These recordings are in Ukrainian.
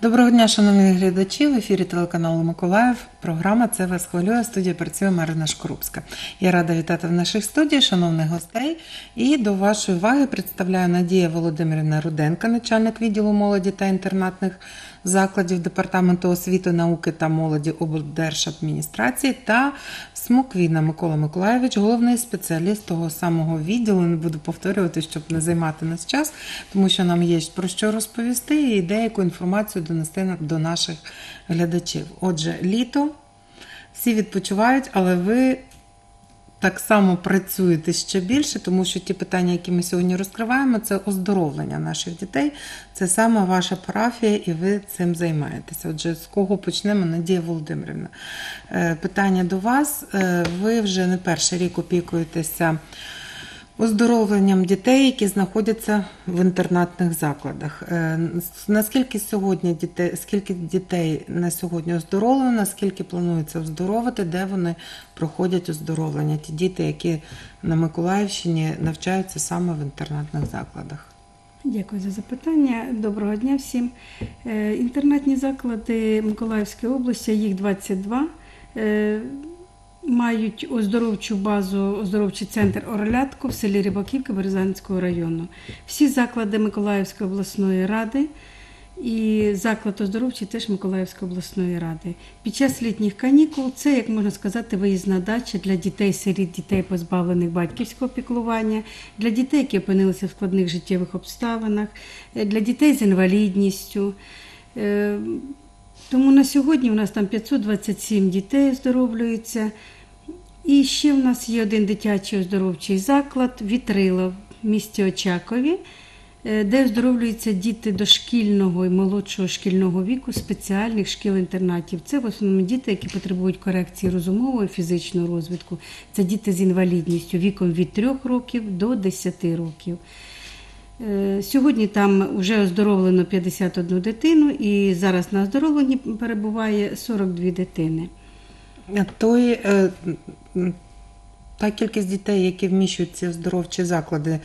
Доброго дня, шановні глядачі, в ефірі телеканалу Миколаїв. Програма «Це вас хвилює», студія працює Марина Шкрупська. Я рада вітати в нашій студії шановних гостей. І до вашої уваги представляю Надія Володимирівна Руденко, начальник відділу молоді та інтернатних закладів Департаменту освіти, науки та молоді облдержадміністрації та Смоквіна Микола Миколайович, головний спеціаліст того самого відділу. Не буду повторювати, щоб не займати нас час, тому що нам є про що розповісти і деяку інформацію донести до наших глядачів. Отже, літо, всі відпочивають, але ви так само працюєте ще більше, тому що ті питання, які ми сьогодні розкриваємо, це оздоровлення наших дітей. Це саме ваша парафія, і ви цим займаєтеся. Отже, з кого почнемо? Надія Володимирівна. Питання до вас. Ви вже не перший рік опікуєтеся оздоровленням дітей, які знаходяться в інтернатних закладах. Наскільки скільки дітей на сьогодні оздоровлено, скільки планується оздоровити, де вони проходять оздоровлення? Ті діти, які на Миколаївщині навчаються саме в інтернатних закладах. Дякую за запитання. Доброго дня всім. Інтернатні заклади Миколаївської області, їх 22, мають оздоровчу базу, оздоровчий центр «Орлятко» в селі Рибаківка Березанського району. Всі заклади Миколаївської обласної ради і заклад оздоровчий теж Миколаївської обласної ради. Під час літніх канікул це, як можна сказати, виїзна дача для дітей-сиріт, дітей, позбавлених батьківського піклування, для дітей, які опинилися в складних життєвих обставинах, для дітей з інвалідністю. Тому на сьогодні у нас там 527 дітей оздоровлюються. І ще в нас є один дитячий оздоровчий заклад «Вітрила» в місті Очакові, де оздоровлюються діти дошкільного і молодшого шкільного віку спеціальних шкіл-інтернатів. Це в основному діти, які потребують корекції розумового і фізичного розвитку. Це діти з інвалідністю віком від 3 років до 10 років. Сьогодні там вже оздоровлено 51 дитину і зараз на оздоровленні перебуває 42 дитини. Та кількість дітей, які вміщують ці оздоровчі заклади,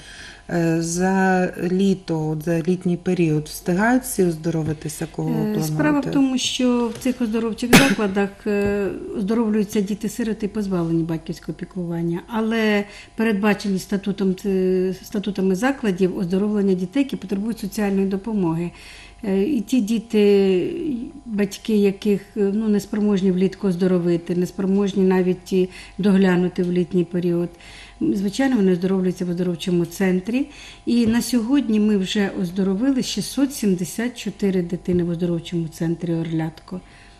за літо, за літній період встигають всі оздоровитися, кого ви плануєте? Справа в тому, що в цих оздоровчих закладах оздоровлюються діти-сироти, позбавлені батьківського піклування, але передбачені статутами закладів оздоровлення дітей, які потребують соціальної допомоги. І ті діти, батьки яких не спроможні влітку оздоровити, не спроможні навіть доглянути в літній період, звичайно, вони оздоровлюються в оздоровчому центрі. І на сьогодні ми вже оздоровили 674 дитини в оздоровчому центрі «Орлятко».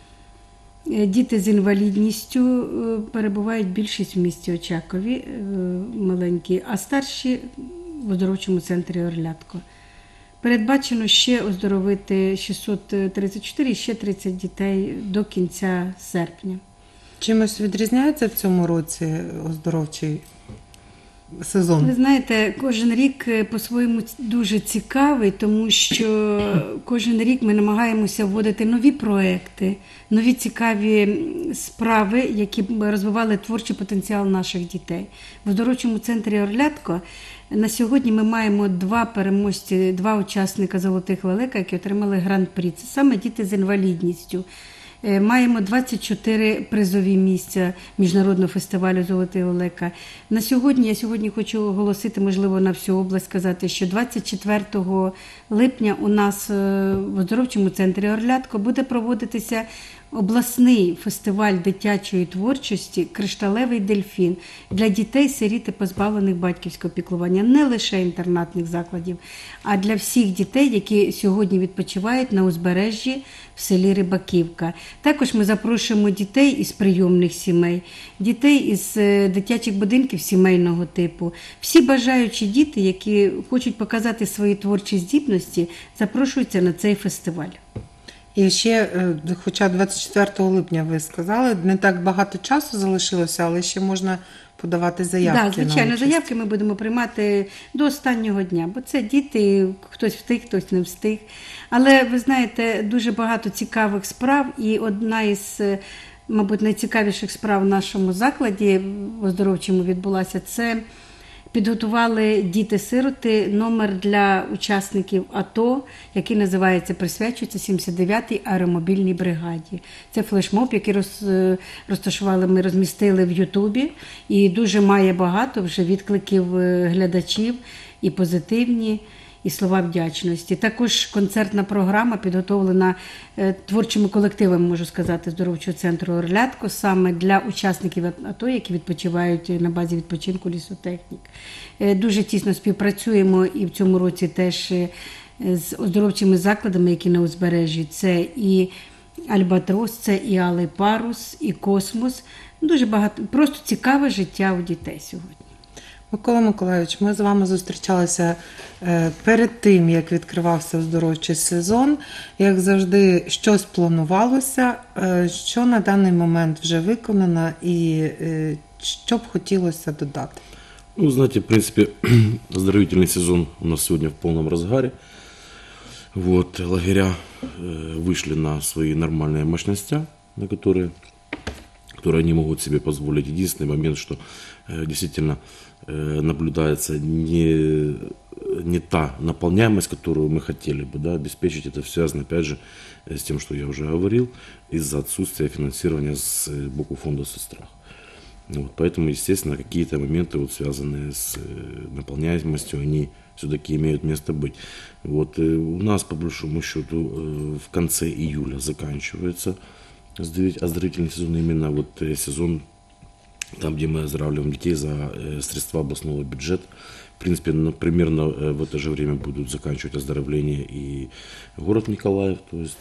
Діти з інвалідністю перебувають більшість в місті Очакові, маленькі, а старші в оздоровчому центрі «Орлятко». Передбачено ще оздоровити 634 і ще 30 дітей до кінця серпня. Чимось відрізняється в цьому році оздоровчий сезон? Ви знаєте, кожен рік по-своєму дуже цікавий, тому що кожен рік ми намагаємося вводити нові проекти, нові цікаві справи, які б розвивали творчий потенціал наших дітей. В оздоровчому центрі «Орлятко» на сьогодні ми маємо 2 переможці, 2 учасника «Золотих лелека», які отримали гран-прі. Це саме діти з інвалідністю. Маємо 24 призові місця Міжнародного фестивалю «Золотий лелека». Я сьогодні хочу оголосити, можливо, на всю область сказати, що 24 липня у нас в оздоровчому центрі «Орлятко» буде проводитися обласний фестиваль дитячої творчості «Кришталевий дельфін» для дітей-сиріт і позбавлених батьківського піклування. Не лише інтернатних закладів, а для всіх дітей, які сьогодні відпочивають на узбережжі в селі Рибаківка. Також ми запрошуємо дітей із прийомних сімей, дітей із дитячих будинків сімейного типу. Всі бажаючі діти, які хочуть показати свої творчі здібності, запрошуються на цей фестиваль. І ще, хоча 24 липня ви сказали, не так багато часу залишилося, але ще можна подавати заявки. Так, звичайно, заявки ми будемо приймати до останнього дня, бо це діти, хтось встиг, хтось не встиг. Але, ви знаєте, дуже багато цікавих справ, і одна із, мабуть, найцікавіших справ в нашому закладі в оздоровчому відбулася – це підготували діти-сироти номер для учасників АТО, який називається, присвячується 79-й аеромобільній бригаді. Це флешмоб, який розташували, ми розмістили в Ютубі, і дуже має багато вже відкликів глядачів, і позитивні, і слова вдячності. Також концертна програма підготовлена творчими колективами, можу сказати, здоровчого центру «Орлятко», саме для учасників АТО, які відпочивають на базі відпочинку «Лісотехнік». Дуже тісно співпрацюємо і в цьому році теж з оздоровчими закладами, які на узбережжі. Це і «Альбатрос», це і «Алий парус», і «Космос». Дуже багато, просто цікаве життя у дітей сьогодні. Микола Миколайович, ми з вами зустрічалися перед тим, як відкривався оздоровчий сезон. Як завжди, щось планувалося, що на даний момент вже виконано і що б хотілося додати? Ну, знаете, в принципе, оздоровительный сезон у нас сегодня в полном разгаре. Вот, лагеря вышли на свои нормальные мощности, на которые они могут себе позволить. Единственный момент, что действительно наблюдается не та наполняемость, которую мы хотели бы, да, обеспечить. Это связано, опять же, с тем, что я уже говорил, из-за отсутствия финансирования с боку фонда «Сострах». Вот, поэтому, естественно, какие-то моменты, вот, связанные с наполняемостью, они все-таки имеют место быть. Вот, у нас, по большому счету, в конце июля заканчивается оздоровительный сезон, именно вот сезон, там, где мы оздоравливаем детей за средства областного бюджета. В принципе, примерно в это же время будут заканчивать оздоровление и город Николаев. То есть,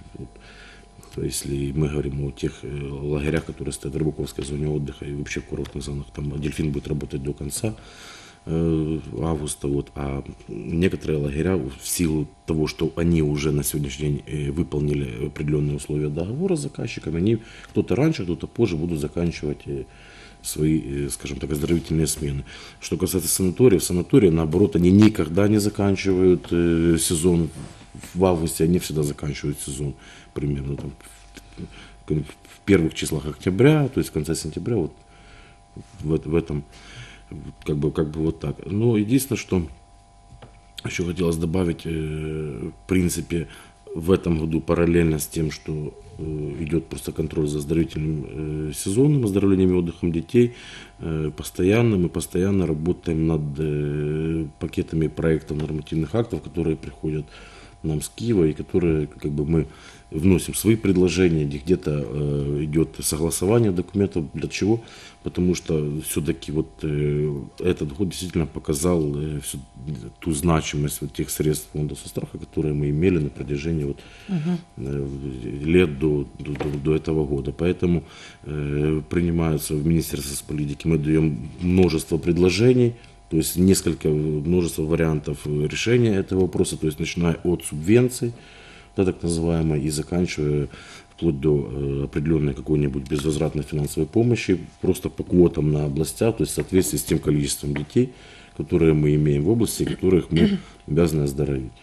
если мы говорим о тех лагерях, которые стоят в Рыбаковской зоне отдыха и вообще в курортных зонах, там дельфин будет работать до конца августа. Вот, а некоторые лагеря, в силу того, что они уже на сегодняшний день выполнили определенные условия договора с заказчиками, они кто-то раньше, кто-то позже будут заканчивать свои, скажем так, оздоровительные смены. Что касается санаториев, санатории, наоборот, они никогда не заканчивают сезон в августе, они всегда заканчивают сезон примерно там, в первых числах октября, то есть в конце сентября, вот в этом как бы вот так. Но единственное, что еще хотелось добавить, в принципе, в этом году параллельно с тем, что идет просто контроль за оздоровительным сезоном, оздоровлением и отдыхом детей, мы постоянно работаем над пакетами проектов нормативных актов, которые приходят нам с Киева, и которые как бы мы вносим свои предложения, где-то идет согласование документов. Для чего? Потому что все-таки вот этот год действительно показал ту значимость вот тех средств фонда «Состраха», которые мы имели на протяжении вот, лет до этого года. Поэтому принимаются в Министерстве соцполитики, мы даем множество предложений, то есть множество вариантов решения этого вопроса, то есть начиная от субвенций, да, так называемой, и заканчивая вплоть до определенной какой-нибудь безвозвратной финансовой помощи, просто по квотам на областях, то есть в соответствии с тем количеством детей, которые мы имеем в области, которых мы обязаны оздоровить.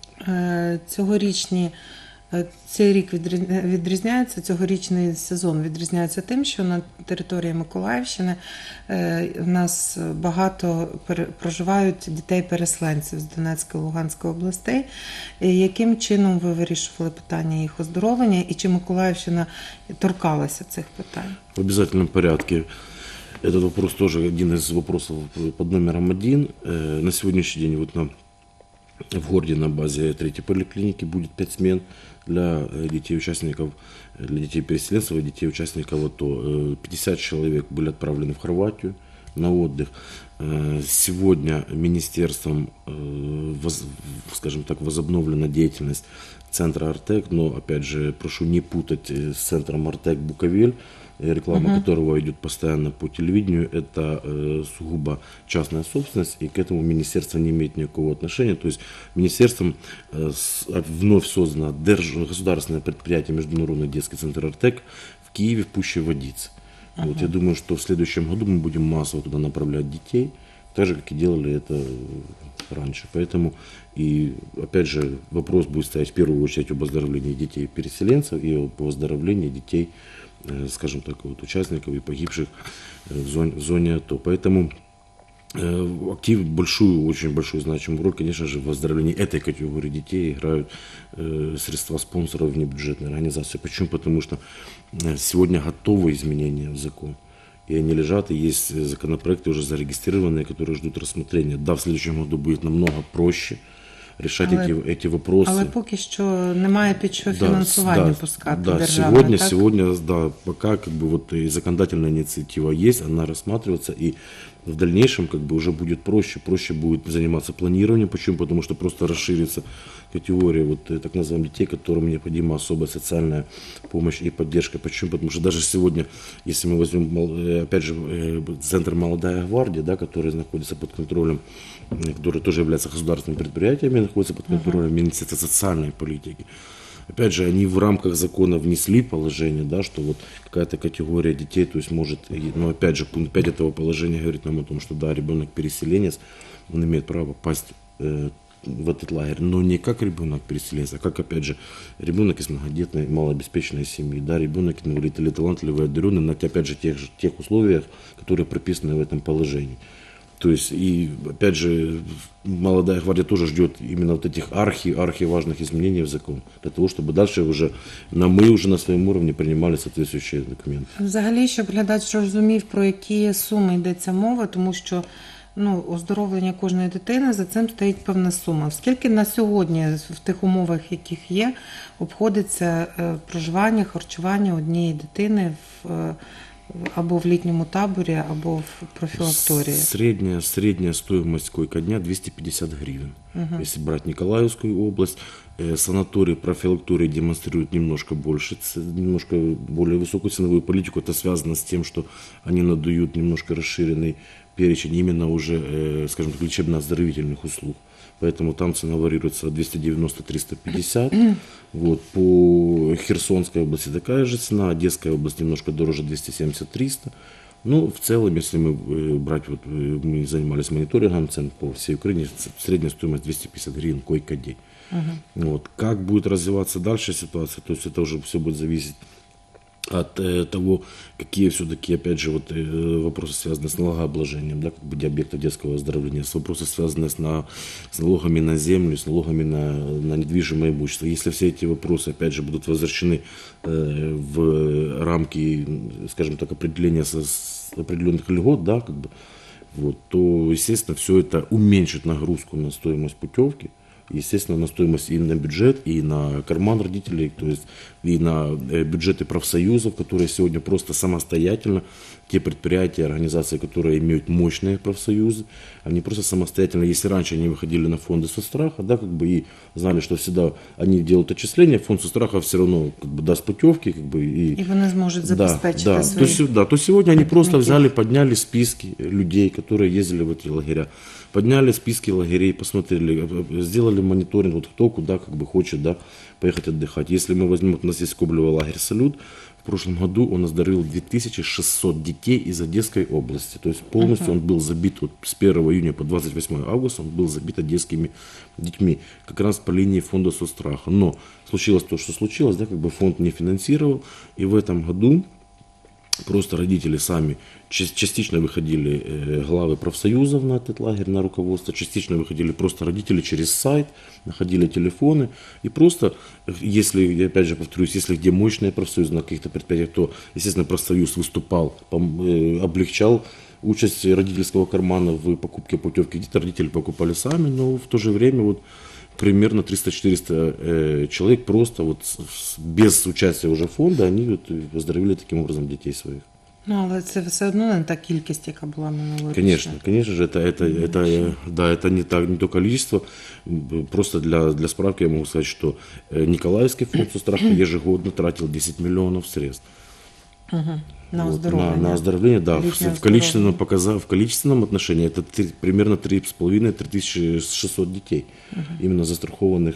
Цей рік відрізняється, цьогорічний сезон відрізняється тим, що на території Миколаївщини в нас багато проживають дітей-переселенців з Донецької, Луганської областей. Яким чином ви вирішували питання їх оздоровлення і чи Миколаївщина торкалася цих питань? В обязательном порядке. Этот вопрос тоже один из вопросов под номером 1. На сегодняшний день вот в городе на базе 3-й поликлиники будет 5 смен для детей-участников, для детей-переселенцев и детей-участников АТО. 50 человек были отправлены в Хорватию на отдых. Сегодня министерством, скажем так, возобновлена деятельность центра «Артек», но, опять же, прошу не путать с центром «Артек» Буковель, реклама которого идет постоянно по телевидению. Это сугубо частная собственность, и к этому министерство не имеет никакого отношения. То есть министерством вновь создано государственное предприятие Международный детский центр «Артек» в Киеве, в Пуще Водице. Вот, я думаю, что в следующем году мы будем массово туда направлять детей, так же, как и делали это раньше. Поэтому, и опять же, вопрос будет стоять в первую очередь об оздоровлении детей-переселенцев и об оздоровлении детей, скажем так, вот, участников и погибших в зоне АТО. Поэтому Очень большую значимую роль, конечно же, в оздоровлении этой категории детей играют средства спонсоров внебюджетной организации. Почему? Потому что сегодня готовы изменения в закон. И они лежат, и есть законопроекты уже зарегистрированные, которые ждут рассмотрения. Да, в следующем году будет намного проще решать эти вопросы. Але поки що немає під що Да, фінансування да, пускати да, державне, так? сегодня, да, пока как бы вот и законодательная инициатива есть, она рассматривается, и в дальнейшем как бы уже будет проще будет заниматься планированием. Почему? Потому что просто расширится категория вот так называемых детей, которым необходима особая социальная помощь и поддержка. Почему? Потому что даже сегодня, если мы возьмем, опять же, центр «Молодая гвардия», да, который находится под контролем, который тоже является государственным предприятием, и находится под контролем Министерства социальной политики. Опять же, они в рамках закона внесли положение, да, что вот какая-то категория детей, то есть может, но опять же, пункт 5 этого положения говорит нам о том, что да, ребенок-переселенец, он имеет право попасть в этот лагерь, но не как ребенок-переселенец, а как, опять же, ребенок из многодетной, малообеспеченной семьи, да, ребенок инвалид или талантливый, одаренный, на, опять же, тех условиях, которые прописаны в этом положении. То есть, и опять же, молодая гвардия тоже ждет именно вот этих архиважных изменений в закон, для того, чтобы дальше уже, мы уже на своем уровне принимали соответствующие документы. Взагалі, щоб глядач розумів, про які суми йдеться мова, тому що оздоровлення кожної дитини, за цим стоїть певна сума. Скільки на сьогодні в тих умовах, яких є, обходиться проживання, харчування однієї дитини або в літньому таборі, або в профілакторії? Средняя стоимость койка-дня 250 гривен. Если брать Николаевскую область, санатории, профилактории демонстрируют немножко более высокую ценовую политику. Это связано с тем, что они надают немножко расширенный перечень именно уже, скажем так, лечебно-оздоровительных услуг. Поэтому там цена варьируется от 290-350. Вот. По Херсонской области такая же цена, Одесская область немножко дороже, 270-300. Ну, в целом, если мы брать, вот мы занимались мониторингом цен по всей Украине, средняя стоимость 250 гривен койка-день. Вот. Как будет развиваться дальше ситуация, то есть это уже все будет зависеть от того, какие все-таки, опять же, вот вопросы, связанные с налогообложением, да, как бы объекта детского оздоровления, вопросы, связанные с налогами на землю, с налогами на недвижимое имущество. Если все эти вопросы, опять же, будут возвращены в рамки, скажем так, определения определенных льгот, да, как бы, вот, то, естественно, все это уменьшит нагрузку на стоимость путевки, естественно, на стоимость и на бюджет, и на карман родителей, то есть и на бюджеты профсоюзов, которые сегодня просто самостоятельно, те предприятия, организации, которые имеют мощные профсоюзы, они просто самостоятельно, если раньше они выходили на фонды соцстраха, да, как бы и знали, что всегда они делают отчисления, фонд соцстраха все равно как бы даст путевки, как бы и вони зможуть забезпечити свої. То сегодня они просто взяли, подняли списки людей, которые ездили в эти лагеря. Подняли списки лагерей, посмотрели, сделали мониторинг, вот кто куда как бы хочет, да, поехать отдыхать. Если мы возьмем, вот у нас есть Коблево лагерь «Салют», в прошлом году он оздоровил 2600 детей из Одесской области. То есть полностью он был забит вот с 1 июня по 28 августа, он был забит одесскими детьми, как раз по линии фонда соцстраха. Но случилось то, что случилось, да, как бы фонд не финансировал, и в этом году просто родители сами частично выходили главы профсоюзов на этот лагерь, на руководство, частично выходили просто родители через сайт, находили телефоны. И просто, если, я опять же повторюсь, если где мощные профсоюзы на каких-то предприятиях, то, естественно, профсоюз выступал, облегчал участь родительского кармана в покупке путевки. Где-то родители покупали сами, но в то же время вот примерно 300-400 человек просто вот без участия уже фонда, они вот оздоровили таким образом детей своих. Ну, але це все одно не та кількість, яка була минулорічна. Конечно же, это не то количество. Просто для справки я могу сказать, что Николаевский фонд соцстраха ежегодно тратил 10 миллионов средств. На Вот, оздоровление. на оздоровление, да. В количественном отношении это примерно 3,5-3600 детей, именно застрахованных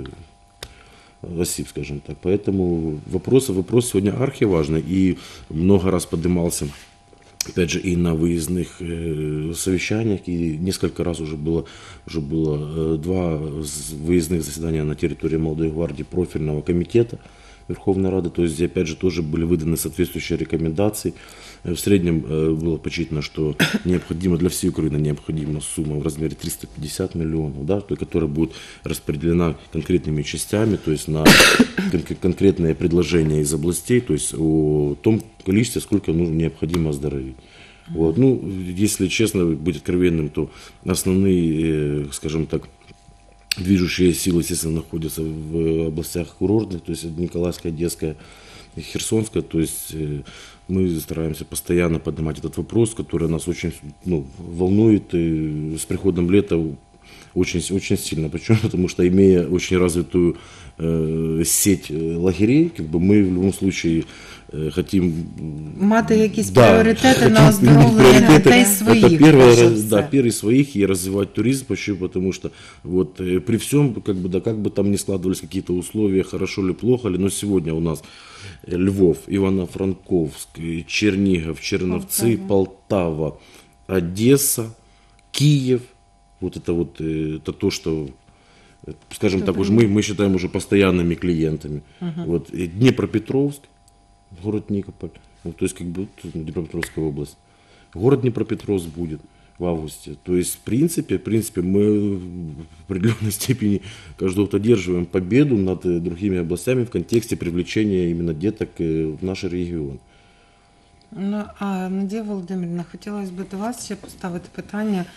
осіб, скажем так. Поэтому вопрос сегодня архиважный и много раз поднимался, опять же, и на выездных совещаниях, и несколько раз уже было 2 выездных заседания на территории Молодой гвардии профильного комитета, Верховной Рады. То есть, здесь, опять же, тоже были выданы соответствующие рекомендации. В среднем было подсчитано, что необходимо для всей Украины необходима сумма в размере 350 миллионов, да, которая будет распределена конкретными частями, то есть на конкретные предложения из областей, то есть о том количестве, сколько необходимо оздоровить. Вот. Ну, если честно, быть откровенным, то основные, скажем так, движущие силы, естественно, находятся в областях курортных, то есть Николаевская, Одесская, Херсонская. То есть мы стараемся постоянно поднимать этот вопрос, который нас очень волнует, и с приходом лета очень, очень сильно. Почему? Потому что, имея очень развитую сеть лагерей, как бы мы в любом случае хотим мати якісь пріоритети на оздоровлення дітей своїх. Это первый своих, и развивать туризм. Почему? Потому что вот при всем, как бы там ни складывались какие-то условия, хорошо ли, плохо ли, но сегодня у нас Львов, Ивано-Франковск, Чернигов, Черновцы, Полтава, Одесса, Киев. Вот это то, что, скажем так, уже мы считаем уже постоянными клиентами. Вот Днепропетровск, город Никополь, то есть как бы Днепропетровская область. Город Днепропетровск будет в августе. То есть, в принципе, мы в определенной степени каждый год одерживаем победу над другими областями в контексте привлечения именно деток в наш регион. Ну, а Надія Володимирівна, хотілося б до вас ще поставити питання.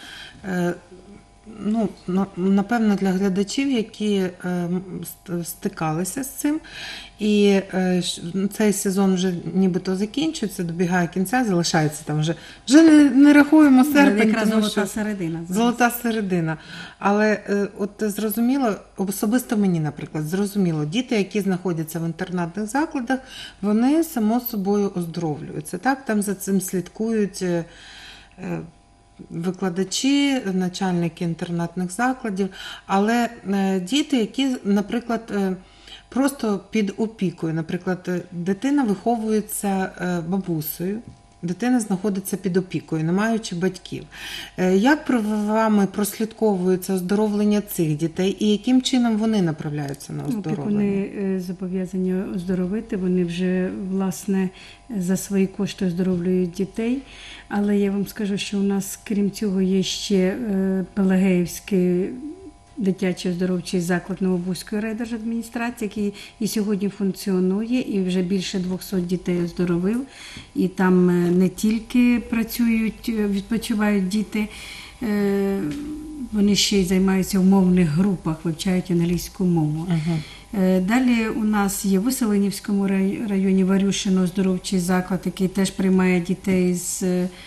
Ну, напевно, для глядачів, які стикалися з цим, і цей сезон вже нібито закінчується, добігає кінця, залишається там вже не рахуємо серпень. Якраз тому золота що середина. Золота середина. Але от зрозуміло, особисто мені, наприклад, зрозуміло, діти, які знаходяться в інтернатних закладах, вони само собою оздоровлюються. Так, там за цим слідкують викладачі, начальники інтернатних закладів, але діти, які, наприклад, просто під опікою, наприклад, дитина виховується бабусею, дитина знаходиться під опікою, не маючи батьків. Як вами прослідковується оздоровлення цих дітей і яким чином вони направляються на оздоровлення? Вони зобов'язані оздоровити, вони вже, власне, за свої кошти оздоровлюють дітей. Але я вам скажу, що у нас, крім цього, є ще Пелагеївський дитячий оздоровчий заклад Новобузької райдержадміністрації, який і сьогодні функціонує, і вже більше 200 дітей оздоровив. І там не тільки працюють, відпочивають діти, вони ще й займаються в мовних групах, вивчають англійську мову. Далі у нас є в Веселинівському районі Варюшино оздоровчий заклад, який теж приймає дітей з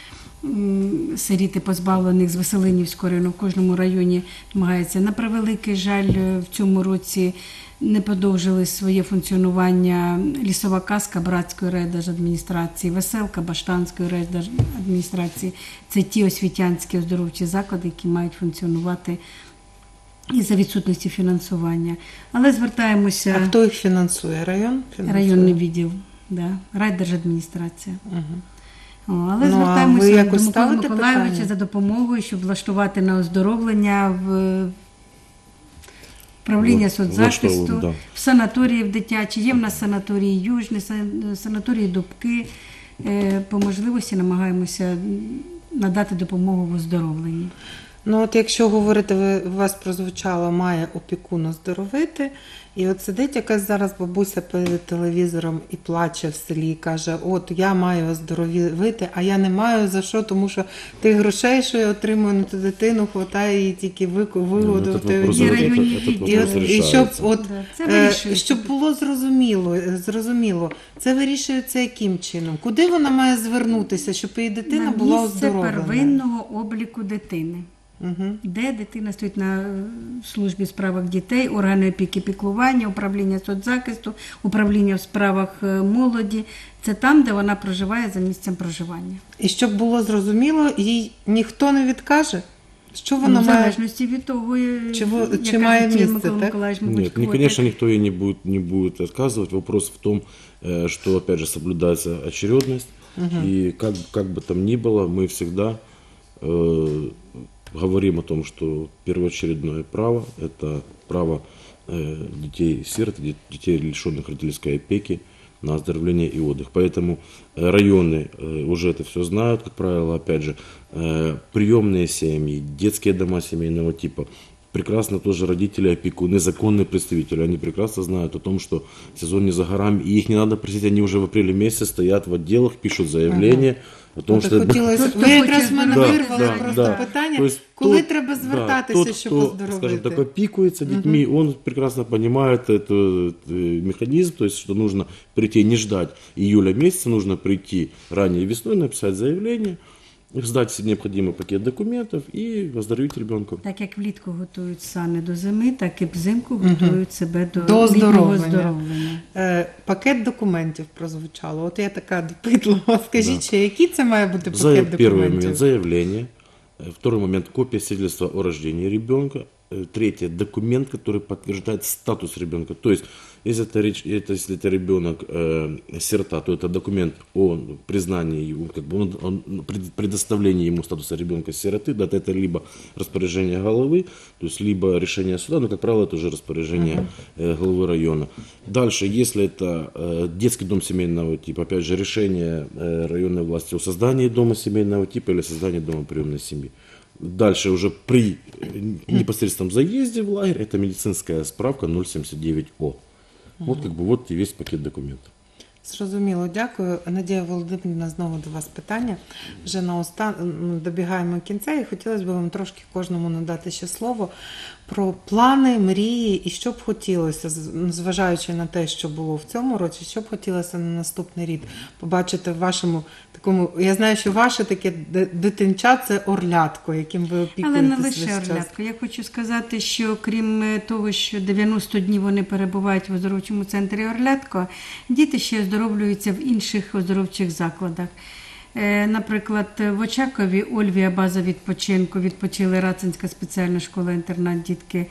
сиріти позбавлених з Веселинівського району. В кожному районі намагається. На превеликий жаль, в цьому році не продовжили своє функціонування Лісова казка Братської райдержадміністрації, Веселка Баштанської райдержадміністрації. Це ті освітянські оздоровчі заклади, які мають функціонувати із-за відсутності фінансування. Але звертаємося... А хто їх фінансує? Район? Районний відділ, да. Райдержадміністрація. Але Ну, звертаємося до Миколи ставите Миколайовича питання? за допомогою, щоб влаштувати на оздоровлення в управління соцзахисту, да. в санаторії в дитячі. Є в нас санаторії Южний, санаторії Дубки. По можливості намагаємося надати допомогу в оздоровленні. Ну от якщо говорити, у вас прозвучало, має опікун оздоровити, і от сидить якась зараз бабуся перед телевізором і плаче в селі, і каже, от я маю оздоровити, а я не маю за що, тому що тих грошей, що я отримую на ту дитину, хватає її тільки вигодувати. Щоб було зрозуміло, це вирішується яким чином? Куди вона має звернутися, щоб її дитина була оздоровлена? На місце первинного обліку дитини. Де дитина стоїть на службі в справах дітей, органи опіки піклування, управління соцзахисту, управління в справах молоді. Це там, де вона проживає за місцем проживання. І щоб було зрозуміло, їй ніхто не відкаже? Що вона в має? залежності від того, чи має місце, Микола так? Миколаївич, Нет, конечно, никто ей не будет отказывать. Вопрос в том, что, опять же, соблюдается очередность. И как бы там ни было, мы всегда говорим о том, что первоочередное право – это право детей-сирот, детей, лишенных родительской опеки, на оздоровление и отдых. Поэтому районы уже это все знают, как правило, опять же, приемные семьи, детские дома семейного типа, прекрасно тоже родители, опекуны, законные представители, они прекрасно знают о том, что сезон не за горами, и их не надо просить, они уже в апреле месяце стоят в отделах, пишут заявление о том, От что... хотілося, Хто ви якраз хоче в мене здоров'я, вирвали да, просто да. питання, То есть коли тот- треба да, звертатися, тот, щоб кто, оздоровити. скажем так, опекуется детьми, он прекрасно понимает этот механизм, то есть, что нужно прийти, не ждать июля месяца, нужно прийти ранее весной, написать заявление, сдать все необходимый пакет документов и оздоровить ребенка. Так як влітку готують сани до зими, так і взимку готують себе до, До літнього оздоровлення. оздоровлення. Пакет документів прозвучало. От я така допитлива. Скажіть, Да. ще, який це має бути пакет Первый документів? момент – заявление. Второй момент – копия свидетельства о рождении ребенка. Третье – документ, который подтверждает статус ребенка. То есть, если если это ребенок сирота, то это документ о признании, как бы, предоставлении ему статуса ребенка сироты. Да, это либо распоряжение головы, то есть либо решение суда, но, как правило, это уже распоряжение главы района. Дальше, если это детский дом семейного типа, опять же, решение районной власти о создании дома семейного типа или создании дома приемной семьи. Дальше уже при непосредственном заезде в лагерь это медицинская справка 079О. Вот как бы вот и весь пакет документов. Зрозуміло, дякую. Надія Володимирівна, знову до вас питання. Вже добігаємо кінця і хотілося б вам трошки кожному надати ще слово про плани, мрії і що б хотілося, зважаючи на те, що було в цьому році, що б хотілося на наступний рік побачити в вашому такому, я знаю, що ваше таке дитинча – це орлятко, яким ви опікуєтесь Але не весь лише час. орлятко. Я хочу сказати, що крім того, що 90 днів вони перебувають в оздоровчому центрі Орлятко, діти ще оздоровлюються в інших оздоровчих закладах. Наприклад, в Очакові Ольвія база відпочинку, відпочили Рацинська спеціальна школа-інтернат дітки.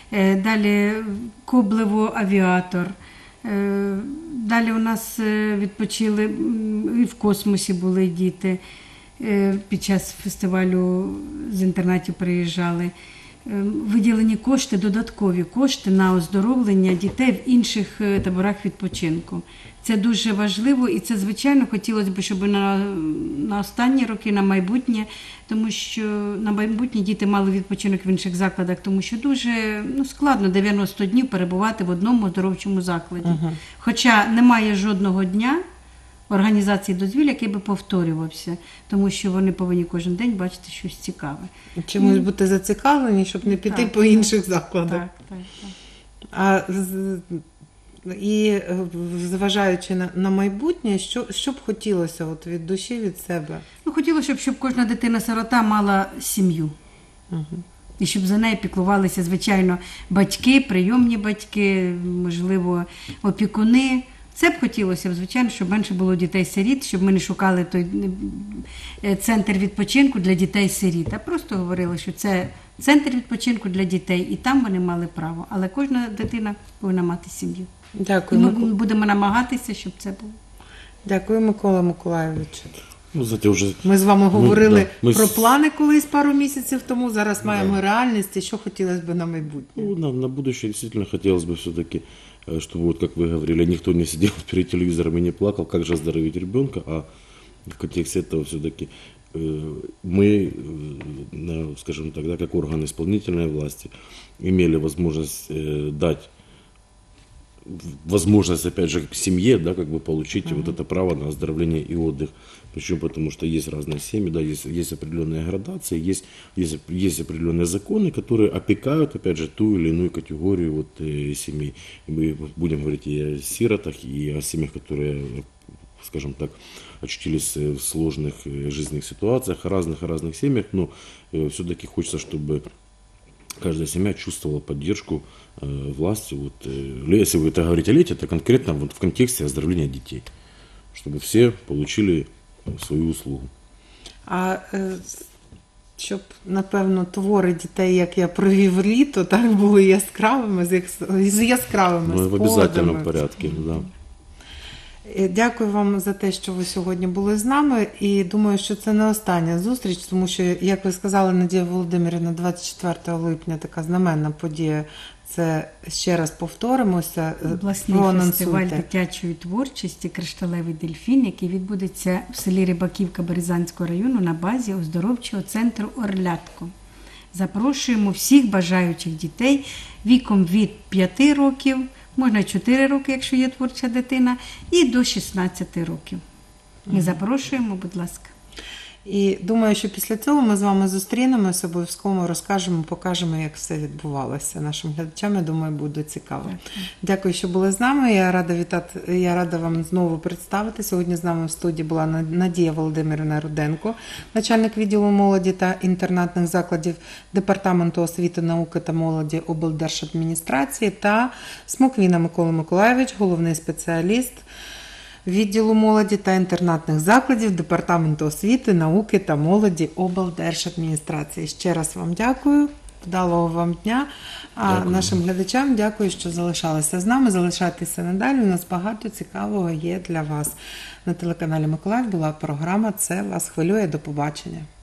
Далі Коблево авіатор. Далі у нас відпочили, і в космосі були діти. Під час фестивалю з інтернатів приїжджали. Виділені кошти, додаткові кошти на оздоровлення дітей в інших таборах відпочинку. Це дуже важливо і це, звичайно, хотілося б, щоб на останні роки, на майбутнє, тому що на майбутнє діти мали відпочинок в інших закладах, тому що дуже складно 90 днів перебувати в одному оздоровчому закладі. Хоча немає жодного дня організації дозвілля, який би повторювався, тому що вони повинні кожен день бачити щось цікаве. Чимось бути зацікавлені, щоб не піти Так, по інших закладах. Так. І зважаючи на майбутнє, що б хотілося от від душі, від себе? Хотілося, щоб кожна дитина-сирота мала сім'ю. І щоб за нею піклувалися, звичайно, батьки, прийомні батьки, можливо, опікуни. Це б хотілося, звичайно, щоб менше було дітей-сиріт, щоб ми не шукали той центр відпочинку для дітей-сиріт, а просто говорили, що це центр відпочинку для дітей, і там вони мали право. Але кожна дитина повинна мати сім'ю. Дякую, Ми будемо намагатися, щоб це було. Дякую, Микола Миколайович. Знаете, уже... Ми з вами говорили ми про плани колись пару місяців тому, зараз маємо реальність, і що хотілося б на майбутнє. На будущее действительно хотелось бы все-таки, чтобы, вот как вы говорили, никто не сидел перед телевизором и не плакал, как же оздоровить ребенка, а в контексте этого все-таки мы, скажем так, как орган исполнительной власти, имели возможность дать возможность, опять же, к семье, да, как бы получить вот это право на оздоровление и отдых. Причем потому, что есть разные семьи, да, есть определенные градации, есть определенные законы, которые опекают, опять же, ту или иную категорию вот, семей. И мы будем говорить и о сиротах, и о семьях, которые, скажем так, очутились в сложных жизненных ситуациях, о разных семьях, но все-таки хочется, чтобы каждая семья чувствовала поддержку власти. Вот, если вы это говорите о лете, это конкретно вот в контексте оздоровления детей, чтобы все получили свою услугу. А щоб, напевно, твори дітей, як я провів літо, так були яскравими, з яскравими Ну, в спогадами. обязательном порядке, да. Дякую вам за те, що ви сьогодні були з нами, і думаю, що це не остання зустріч, тому що, як ви сказали, Надія Володимирівна, 24 липня така знаменна подія. Це ще раз повторимося, Обласний фестиваль проанонсуйте. дитячої творчості «Кришталевий дельфін», який відбудеться в селі Рибаківка Березанського району на базі оздоровчого центру «Орлятко». Запрошуємо всіх бажаючих дітей віком від 5 років, можна 4 роки, якщо є творча дитина, і до 16 років. Ми запрошуємо, будь ласка. І думаю, що після цього ми з вами зустрінемося, обов'язково розкажемо, покажемо, як все відбувалося. Нашим глядачам, я думаю, буде цікаво. Дякую, що були з нами. Я рада вам знову представити. Сьогодні з нами в студії була Надія Володимирівна Руденко, начальник відділу молоді та інтернатних закладів Департаменту освіти, науки та молоді облдержадміністрації, та Смоквіна Микола Миколайович, головний спеціаліст відділу молоді та інтернатних закладів Департаменту освіти, науки та молоді облдержадміністрації. Ще раз вам дякую, вдалого вам дня, а Дякую. нашим глядачам дякую, що залишалися з нами. Залишайтеся надалі, у нас багато цікавого є для вас. На телеканалі Миколаїв була програма «Це вас хвилює». До побачення.